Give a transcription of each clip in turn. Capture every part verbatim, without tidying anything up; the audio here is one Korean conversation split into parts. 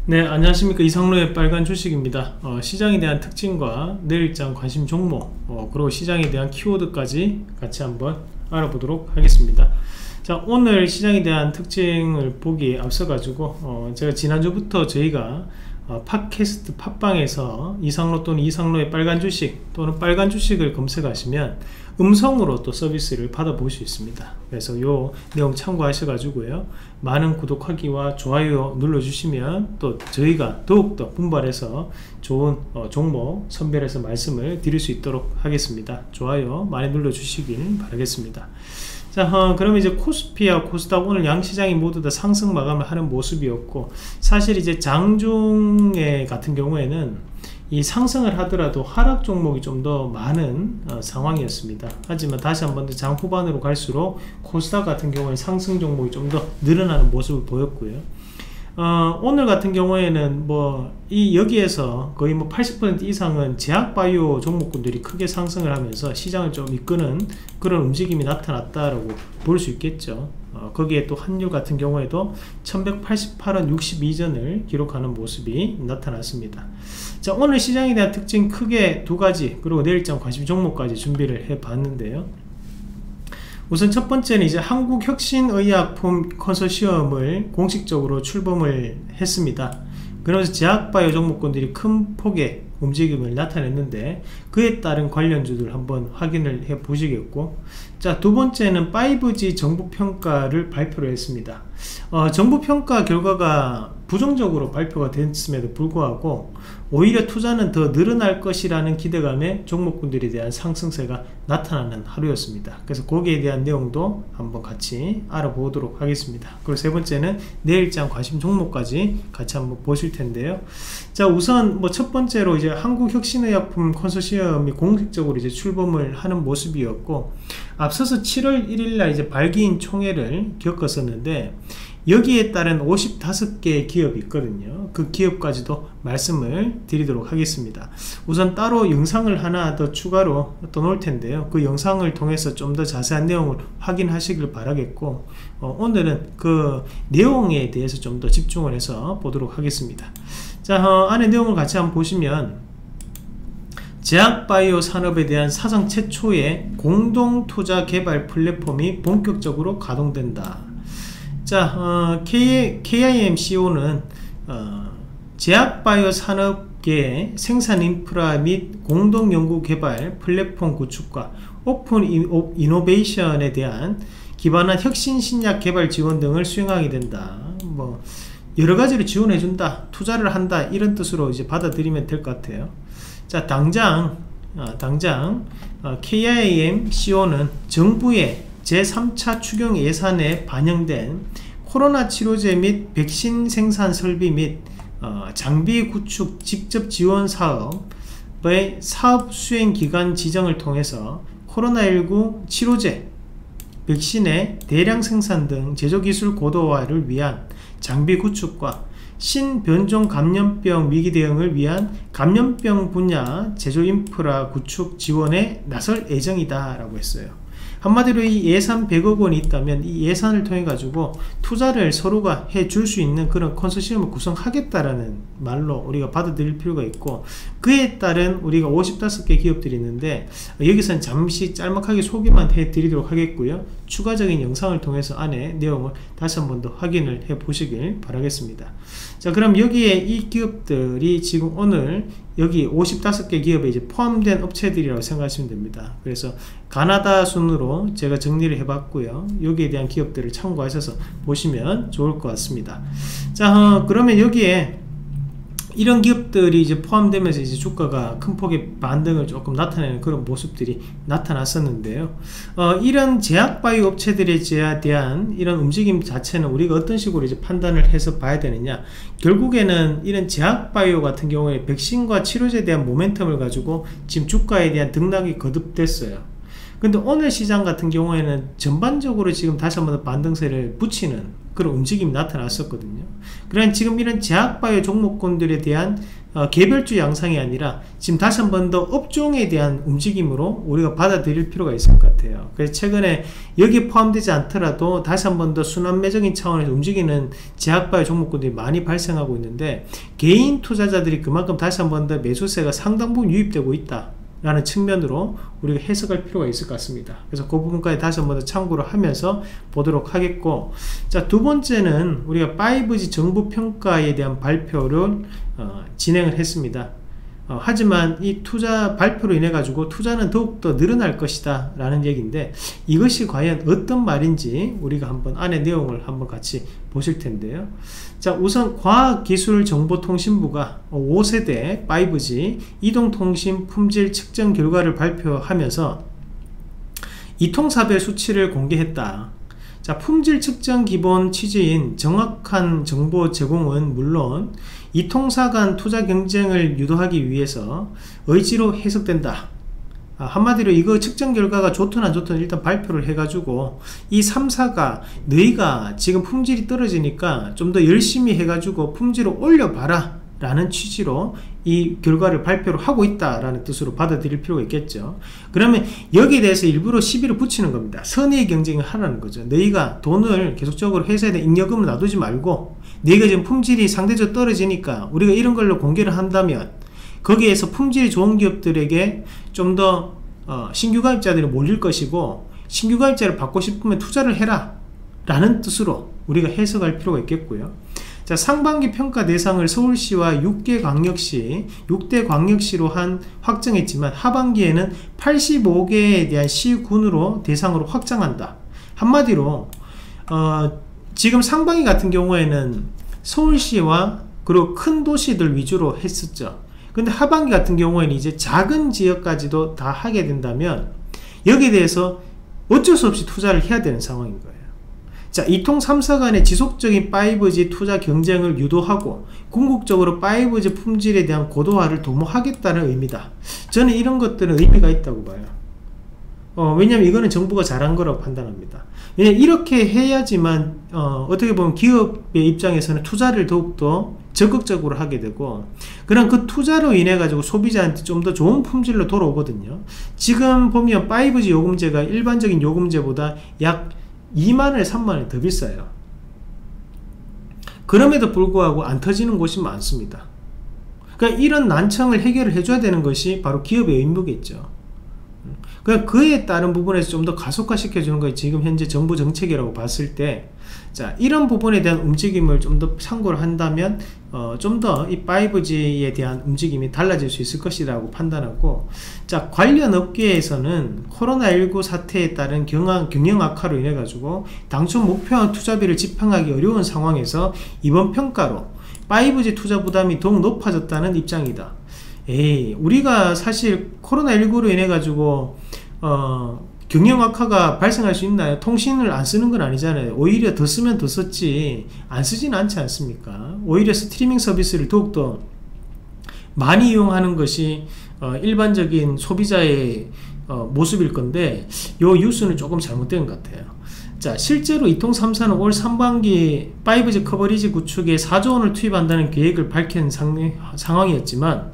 네, 안녕하십니까. 이상로의 빨간 주식입니다. 어, 시장에 대한 특징과 내일장 관심 종목, 어, 그리고 시장에 대한 키워드까지 같이 한번 알아보도록 하겠습니다. 자, 오늘 시장에 대한 특징을 보기에 앞서 가지고 어, 제가 지난주부터 저희가 어, 팟캐스트 팟빵에서 이상로 또는 이상로의 빨간 주식 또는 빨간 주식을 검색하시면 음성으로 또 서비스를 받아볼 수 있습니다. 그래서 요 내용 참고하셔 가지고요, 많은 구독하기와 좋아요 눌러주시면 또 저희가 더욱더 분발해서 좋은 어, 종목 선별해서 말씀을 드릴 수 있도록 하겠습니다. 좋아요 많이 눌러주시길 바라겠습니다. 자, 어, 그러면 이제 코스피와 코스닥 오늘 양시장이 모두 다 상승 마감을 하는 모습이었고, 사실 이제 장중에 같은 경우에는 이 상승을 하더라도 하락 종목이 좀 더 많은 어, 상황이었습니다. 하지만 다시 한번 더 장 후반으로 갈수록 코스닥 같은 경우에 상승 종목이 좀 더 늘어나는 모습을 보였고요. 어, 오늘 같은 경우에는 뭐 이 여기에서 거의 뭐 팔십 퍼센트 이상은 제약바이오 종목군들이 크게 상승을 하면서 시장을 좀 이끄는 그런 움직임이 나타났다라고 볼 수 있겠죠. 어, 거기에 또 환율 같은 경우에도 천백팔십팔 원 육십이 전을 기록하는 모습이 나타났습니다. 자, 오늘 시장에 대한 특징 크게 두 가지, 그리고 내일장 관심 종목까지 준비를 해 봤는데요. 우선 첫 번째는 이제 한국혁신의약품 컨소시엄을 공식적으로 출범을 했습니다. 그러면서 제약바이오 종목군들이 큰 폭의 움직임을 나타냈는데, 그에 따른 관련주들 한번 확인을 해 보시겠고, 자, 두 번째는 파이브지 정부평가를 발표를 했습니다. 어, 정부평가 결과가 부정적으로 발표가 됐음에도 불구하고 오히려 투자는 더 늘어날 것이라는 기대감에 종목군들에 대한 상승세가 나타나는 하루였습니다. 그래서 거기에 대한 내용도 한번 같이 알아보도록 하겠습니다. 그리고 세 번째는 내일장 관심 종목까지 같이 한번 보실 텐데요. 자, 우선 뭐 첫 번째로 이제 한국혁신의약품 컨소시엄이 공식적으로 이제 출범을 하는 모습이었고, 앞서서 칠월 일일날 이제 발기인 총회를 겪었었는데, 여기에 따른 오십오 개의 기업이 있거든요. 그 기업까지도 말씀을 드리도록 하겠습니다. 우선 따로 영상을 하나 더 추가로 또 놓을 텐데요, 그 영상을 통해서 좀 더 자세한 내용을 확인하시길 바라겠고, 어, 오늘은 그 내용에 대해서 좀 더 집중을 해서 보도록 하겠습니다. 자, 어, 안에 내용을 같이 한번 보시면, 제약바이오 산업에 대한 사상 최초의 공동투자 개발 플랫폼이 본격적으로 가동된다. 자, 어, K, 케이아이엠씨오는 어, 제약바이오 산업계의 생산 인프라 및 공동연구개발 플랫폼 구축과 오픈 이노베이션에 대한 기반한 혁신 신약 개발 지원 등을 수행하게 된다. 뭐 여러가지를 지원해준다, 투자를 한다, 이런 뜻으로 이제 받아들이면 될 것 같아요. 자, 당장 어, 당장 어, 케이아이엠씨오는 정부의 제삼 차 추경 예산에 반영된 코로나 치료제 및 백신 생산 설비 및 어, 장비 구축 직접 지원 사업의 사업 수행 기간 지정을 통해서 코로나십구 치료제, 백신의 대량 생산 등 제조기술 고도화를 위한 장비 구축과 신변종 감염병 위기 대응을 위한 감염병 분야 제조 인프라 구축 지원에 나설 예정이다 라고 했어요. 한마디로 이 예산 백억 원이 있다면 이 예산을 통해 가지고 투자를 서로가 해 줄 수 있는 그런 컨소시엄을 구성하겠다라는 말로 우리가 받아들일 필요가 있고, 그에 따른 우리가 오십오 개 기업들이 있는데, 여기서는 잠시 짤막하게 소개만 해 드리도록 하겠고요, 추가적인 영상을 통해서 안에 내용을 다시 한 번 더 확인을 해 보시길 바라겠습니다. 자, 그럼 여기에 이 기업들이 지금 오늘 여기 오십오 개 기업에 이제 포함된 업체들이라고 생각하시면 됩니다. 그래서 가나다 순으로 제가 정리를 해 봤고요, 여기에 대한 기업들을 참고하셔서 보시면 좋을 것 같습니다. 자, 어, 그러면 여기에 이런 기업들이 이제 포함되면서 이제 주가가 큰 폭의 반등을 조금 나타내는 그런 모습들이 나타났었는데요. 어, 이런 제약바이오 업체들에 대한 이런 움직임 자체는 우리가 어떤 식으로 이제 판단을 해서 봐야 되느냐, 결국에는 이런 제약바이오 같은 경우에 백신과 치료제에 대한 모멘텀을 가지고 지금 주가에 대한 등락이 거듭됐어요. 근데 오늘 시장 같은 경우에는 전반적으로 지금 다시 한번 반등세를 붙이는 그런 움직임이 나타났었거든요. 그러니까 지금 이런 제약바이오 종목군들에 대한 어, 개별주 양상이 아니라 지금 다시 한 번 더 업종에 대한 움직임으로 우리가 받아들일 필요가 있을 것 같아요. 그래서 최근에 여기에 포함되지 않더라도 다시 한 번 더 순환매적인 차원에서 움직이는 제약바이오 종목군들이 많이 발생하고 있는데, 개인 투자자들이 그만큼 다시 한 번 더 매수세가 상당 부분 유입되고 있다 라는 측면으로 우리가 해석할 필요가 있을 것 같습니다. 그래서 그 부분까지 다시 한번 더 참고를 하면서 보도록 하겠고, 자, 두 번째는 우리가 파이브 지 정부 평가에 대한 발표를 어, 진행을 했습니다. 어, 하지만 이 투자 발표로 인해 가지고 투자는 더욱더 늘어날 것이다 라는 얘기인데, 이것이 과연 어떤 말인지 우리가 한번 안의 내용을 한번 같이 보실 텐데요. 자, 우선 과학기술정보통신부가 오 세대 파이브 지 이동통신 품질 측정 결과를 발표하면서 이통사별 수치를 공개했다. 자, 품질 측정 기본 취지인 정확한 정보 제공은 물론 이통사 간 투자 경쟁을 유도하기 위해서 의지로 해석된다. 아, 한마디로 이거 측정 결과가 좋든 안 좋든 일단 발표를 해가지고 이 삼 사가 너희가 지금 품질이 떨어지니까 좀 더 열심히 해가지고 품질을 올려봐라 라는 취지로 이 결과를 발표를 하고 있다 라는 뜻으로 받아들일 필요가 있겠죠. 그러면 여기에 대해서 일부러 시비를 붙이는 겁니다. 선의의 경쟁을 하라는 거죠. 너희가 돈을 계속적으로 회사에 대한 잉여금을 놔두지 말고, 너희가 지금 품질이 상대적으로 떨어지니까 우리가 이런 걸로 공개를 한다면 거기에서 품질이 좋은 기업들에게 좀 더 어, 신규 가입자들이 몰릴 것이고, 신규 가입자를 받고 싶으면 투자를 해라 라는 뜻으로 우리가 해석할 필요가 있겠고요. 자, 상반기 평가 대상을 서울시와 육 개 광역시, 육 대 광역시로 한 확정했지만 하반기에는 팔십오 개에 대한 시군으로 대상으로 확장한다. 한마디로 어, 지금 상반기 같은 경우에는 서울시와 그리고 큰 도시들 위주로 했었죠. 근데 하반기 같은 경우에는 이제 작은 지역까지도 다 하게 된다면 여기에 대해서 어쩔 수 없이 투자를 해야 되는 상황인 거예요. 자, 이통 삼 사 간의 지속적인 파이브 지 투자 경쟁을 유도하고 궁극적으로 파이브 지 품질에 대한 고도화를 도모하겠다는 의미다. 저는 이런 것들은 의미가 있다고 봐요. 어, 왜냐면 이거는 정부가 잘한 거라고 판단합니다. 왜냐면 이렇게 해야지만 어, 어떻게 보면 기업의 입장에서는 투자를 더욱더 적극적으로 하게 되고, 그런 그 투자로 인해 가지고 소비자한테 좀 더 좋은 품질로 돌아오거든요. 지금 보면 파이브 지 요금제가 일반적인 요금제보다 약 이만 원, 삼만 원 더 비싸요. 그럼에도 불구하고 안 터지는 곳이 많습니다. 그러니까 이런 난청을 해결을 해줘야 되는 것이 바로 기업의 의무겠죠. 그러니까 그에 따른 부분에서 좀 더 가속화 시켜주는 것이 지금 현재 정부 정책이라고 봤을 때, 자, 이런 부분에 대한 움직임을 좀 더 참고를 한다면 어, 좀 더 이 파이브 지에 대한 움직임이 달라질 수 있을 것이라고 판단하고, 자, 관련 업계에서는 코로나 십구 사태에 따른 경영, 경영 악화로 인해 가지고 당초 목표한 투자비를 집행하기 어려운 상황에서 이번 평가로 파이브 지 투자 부담이 더욱 높아졌다는 입장이다. 에이, 우리가 사실 코로나 십구로 인해 가지고 어, 경영 악화가 발생할 수 있나요? 통신을 안 쓰는 건 아니잖아요. 오히려 더 쓰면 더 썼지 안 쓰지는 않지 않습니까? 오히려 스트리밍 서비스를 더욱더 많이 이용하는 것이 어, 일반적인 소비자의 어, 모습일 건데, 요 뉴스는 조금 잘못된 것 같아요. 자, 실제로 이통 삼 사는 올 상반기 파이브 지 커버리지 구축에 사조 원을 투입한다는 계획을 밝힌 상, 상황이었지만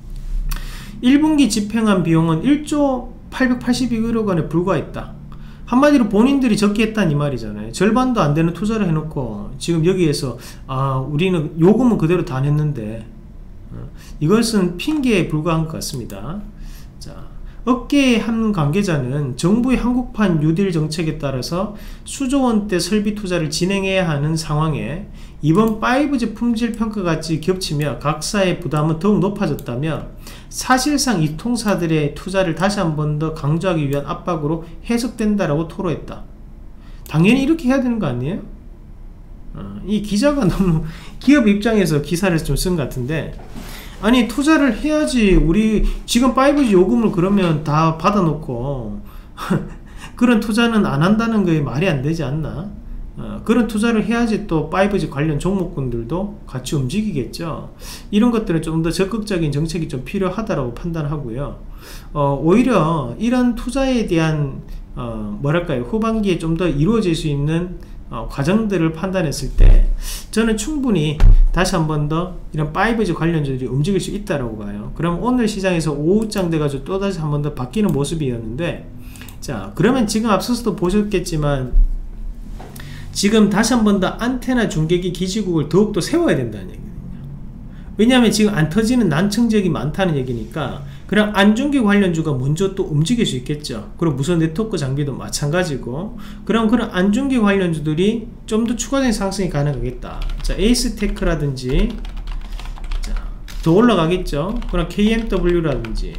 일 분기 집행한 비용은 일조 팔백팔십이억 원에 불과했다. 한마디로 본인들이 적게 했다는 이 말이잖아요. 절반도 안 되는 투자를 해놓고 지금 여기에서 아, 우리는 요금은 그대로 다 냈는데, 어, 이것은 핑계에 불과한 것 같습니다. 자, 업계의 한 관계자는 정부의 한국판 뉴딜 정책에 따라서 수조 원대 설비 투자를 진행해야 하는 상황에 이번 파이브 지 품질 평가같이 겹치며 각사의 부담은 더욱 높아졌다며 사실상 이 통사들의 투자를 다시 한 번 더 강조하기 위한 압박으로 해석된다라고 토로했다. 당연히 이렇게 해야 되는 거 아니에요? 어, 이 기자가 너무 기업 입장에서 기사를 좀 쓴 것 같은데, 아니 투자를 해야지. 우리 지금 파이브 지 요금을 그러면 다 받아놓고 그런 투자는 안 한다는 게 말이 안 되지 않나? 어, 그런 투자를 해야지 또 파이브 지 관련 종목군들도 같이 움직이겠죠. 이런 것들은 좀 더 적극적인 정책이 좀 필요하다고 판단하고요. 어, 오히려 이런 투자에 대한 어, 뭐랄까요, 후반기에 좀 더 이루어질 수 있는 어, 과정들을 판단했을 때 저는 충분히 다시 한 번 더 이런 파이브 지 관련주들이 움직일 수 있다고 봐요. 그럼 오늘 시장에서 오후장 돼가지고 또다시 한 번 더 바뀌는 모습이었는데, 자 그러면 지금 앞서서도 보셨겠지만 지금 다시 한 번 더 안테나 중계기 기지국을 더욱더 세워야 된다는 얘기거든요. 왜냐하면 지금 안 터지는 난청 지역이 많다는 얘기니까 그럼 안중기 관련주가 먼저 또 움직일 수 있겠죠. 그리고 무선 네트워크 장비도 마찬가지고, 그럼 그런 안중기 관련주들이 좀 더 추가적인 상승이 가능하겠다. 자, 에이스테크라든지 자, 더 올라가겠죠. 그럼 케이엠더블유라든지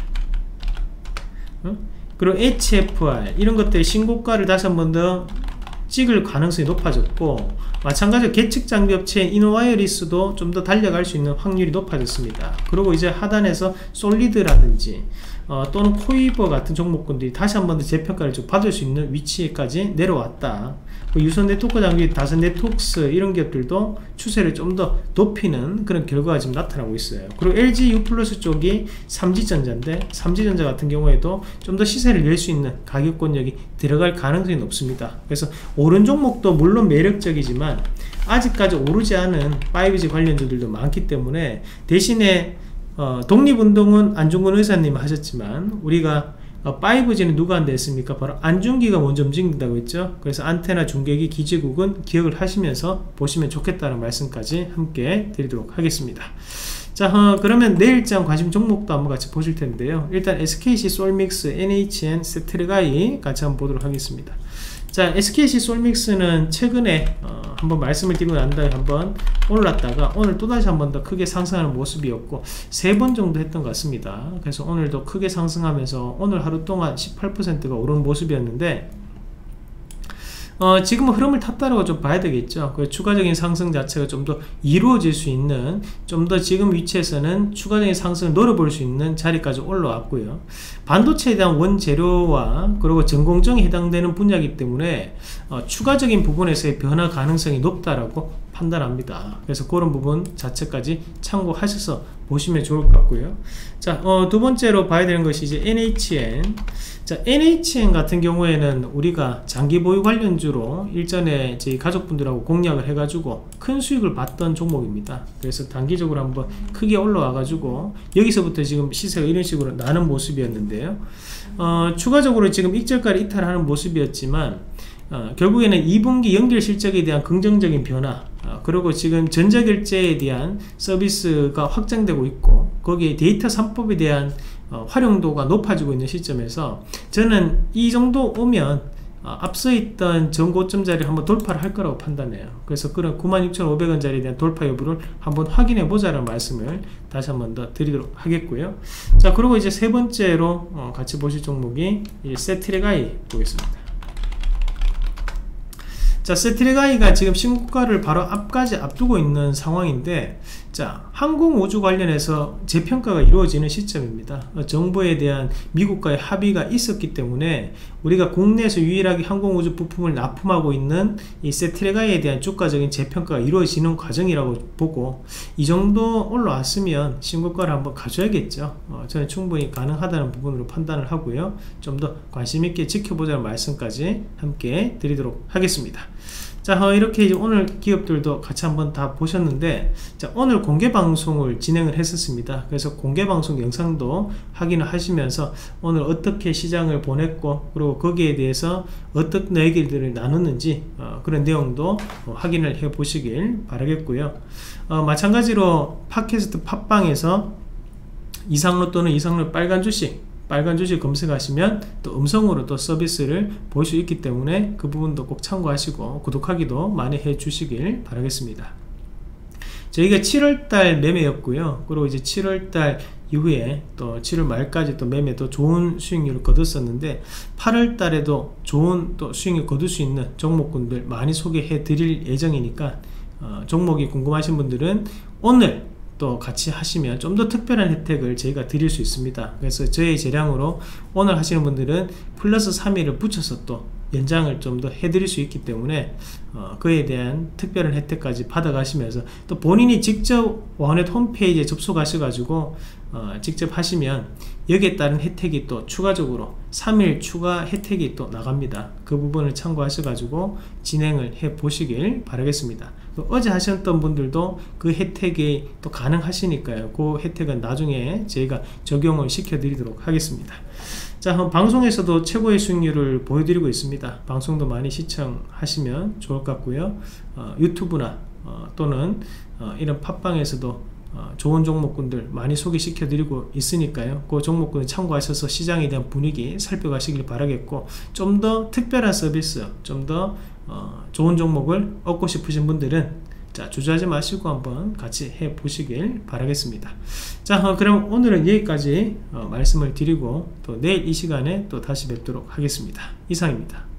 어? 그리고 에이치에프알 이런 것들이 신고가를 다시 한 번 더 찍을 가능성이 높아졌고, 마찬가지로 계측 장비 업체인 이노와이어리스도 좀 더 달려갈 수 있는 확률이 높아졌습니다. 그리고 이제 하단에서 솔리드라든지 어, 또는 코이버 같은 종목군들이 다시 한 번 더 재평가를 좀 받을 수 있는 위치까지 내려왔다. 유선 네트워크 장비, 다선 네트워크스 이런 기업들도 추세를 좀 더 높이는 그런 결과가 지금 나타나고 있어요. 그리고 엘지 유플러스 쪽이 삼지전자인데 삼지전자 같은 경우에도 좀 더 시세를 낼 수 있는 가격권력이 들어갈 가능성이 높습니다. 그래서 오른 종목도 물론 매력적이지만 아직까지 오르지 않은 파이브 지 관련주들도 많기 때문에, 대신에 어, 독립운동은 안중근 의사님 하셨지만 우리가 어, 파이브 지는 누가 한다 했습니까? 바로 안중기가 먼저 움직인다고 했죠. 그래서 안테나 중계기 기지국은 기억을 하시면서 보시면 좋겠다는 말씀까지 함께 드리도록 하겠습니다. 자, 어, 그러면 내일장 관심 종목도 한번 같이 보실 텐데요. 일단 에스케이씨 솔믹스, 엔에이치엔, 세트르가이 같이 한번 보도록 하겠습니다. 자, 에스케이씨 솔믹스는 최근에 어, 한번 말씀을 드리고 난 다음에 한번 올랐다가 오늘 또다시 한번 더 크게 상승하는 모습이었고 세 번 정도 했던 것 같습니다. 그래서 오늘도 크게 상승하면서 오늘 하루 동안 십팔 퍼센트가 오른 모습이었는데, 어, 지금은 흐름을 탔다라고 좀 봐야 되겠죠. 그 추가적인 상승 자체가 좀 더 이루어질 수 있는, 좀 더 지금 위치에서는 추가적인 상승을 노려볼 수 있는 자리까지 올라왔고요. 반도체에 대한 원재료와 그리고 전공정에 해당되는 분야이기 때문에 어, 추가적인 부분에서의 변화 가능성이 높다라고 판단합니다. 그래서 그런 부분 자체까지 참고하셔서 보시면 좋을 것 같고요. 자, 어, 두 번째로 봐야 되는 것이 이제 엔에이치엔. 자, 엔에이치엔 같은 경우에는 우리가 장기 보유 관련주로 일전에 저희 가족분들하고 공략을 해가지고 큰 수익을 봤던 종목입니다. 그래서 단기적으로 한번 크게 올라와가지고 여기서부터 지금 시세가 이런 식으로 나는 모습이었는데요. 어, 추가적으로 지금 익절가를 이탈하는 모습이었지만 어, 결국에는 이 분기 연결 실적에 대한 긍정적인 변화, 어, 그리고 지금 전자결제에 대한 서비스가 확장되고 있고 거기에 데이터 삼 법에 대한 어, 활용도가 높아지고 있는 시점에서 저는 이 정도 오면 어, 앞서 있던 전고점 자리를 한번 돌파를 할 거라고 판단해요. 그래서 그런 구만 육천오백 원 자리에 대한 돌파 여부를 한번 확인해 보자라는 말씀을 다시 한번 더 드리도록 하겠고요. 자, 그리고 이제 세 번째로 어, 같이 보실 종목이 이제 세트레가이 보겠습니다. 자, 세트레가이가 지금 신고가를 바로 앞까지 앞두고 있는 상황인데, 자, 항공우주 관련해서 재평가가 이루어지는 시점입니다. 정부에 대한 미국과의 합의가 있었기 때문에 우리가 국내에서 유일하게 항공우주 부품을 납품하고 있는 이 세트레가이에 대한 주가적인 재평가가 이루어지는 과정이라고 보고, 이 정도 올라왔으면 신고가를 한번 가져야겠죠. 어, 저는 충분히 가능하다는 부분으로 판단을 하고요. 좀 더 관심 있게 지켜보자는 말씀까지 함께 드리도록 하겠습니다. 자, 어, 이렇게 이제 오늘 기업들도 같이 한번 다 보셨는데, 자, 오늘 공개 방송을 진행을 했었습니다. 그래서 공개 방송 영상도 확인을 하시면서 오늘 어떻게 시장을 보냈고 그리고 거기에 대해서 어떤 얘기들을 나눴는지 어, 그런 내용도 어, 확인을 해 보시길 바라겠고요. 어, 마찬가지로 팟캐스트 팟빵에서 이상로 또는 이상로 빨간 주식 빨간 주식 검색하시면 또 음성으로 또 서비스를 볼 수 있기 때문에 그 부분도 꼭 참고하시고 구독하기도 많이 해 주시길 바라겠습니다. 저희가 칠월달 매매였고요. 그리고 이제 칠월달 이후에 또 칠월 말까지 또 매매도 좋은 수익률을 거뒀었는데 팔월달에도 좋은 또 수익률을 거둘 수 있는 종목군들 많이 소개해 드릴 예정이니까 어, 종목이 궁금하신 분들은 오늘 또 같이 하시면 좀 더 특별한 혜택을 저희가 드릴 수 있습니다. 그래서 저희 재량으로 오늘 하시는 분들은 플러스 삼 일을 붙여서 또 연장을 좀 더 해드릴 수 있기 때문에 어, 그에 대한 특별한 혜택까지 받아가시면서 또 본인이 직접 원넷 홈페이지에 접속하셔가지고 어, 직접 하시면 여기에 따른 혜택이 또 추가적으로 삼 일 추가 혜택이 또 나갑니다. 그 부분을 참고하셔가지고 진행을 해 보시길 바라겠습니다. 또 어제 하셨던 분들도 그 혜택이 또 가능하시니까요. 그 혜택은 나중에 저희가 적용을 시켜 드리도록 하겠습니다. 자, 방송에서도 최고의 수익률을 보여드리고 있습니다. 방송도 많이 시청하시면 좋을 것 같고요. 어, 유튜브나 어, 또는 어, 이런 팟빵에서도 어, 좋은 종목군들 많이 소개시켜 드리고 있으니까요. 그 종목군을 참고하셔서 시장에 대한 분위기 살펴가시길 바라겠고, 좀 더 특별한 서비스, 좀 더 어, 좋은 종목을 얻고 싶으신 분들은 자, 주저하지 마시고 한번 같이 해 보시길 바라겠습니다. 자, 어, 그럼 오늘은 여기까지 어, 말씀을 드리고 또 내일 이 시간에 또 다시 뵙도록 하겠습니다. 이상입니다.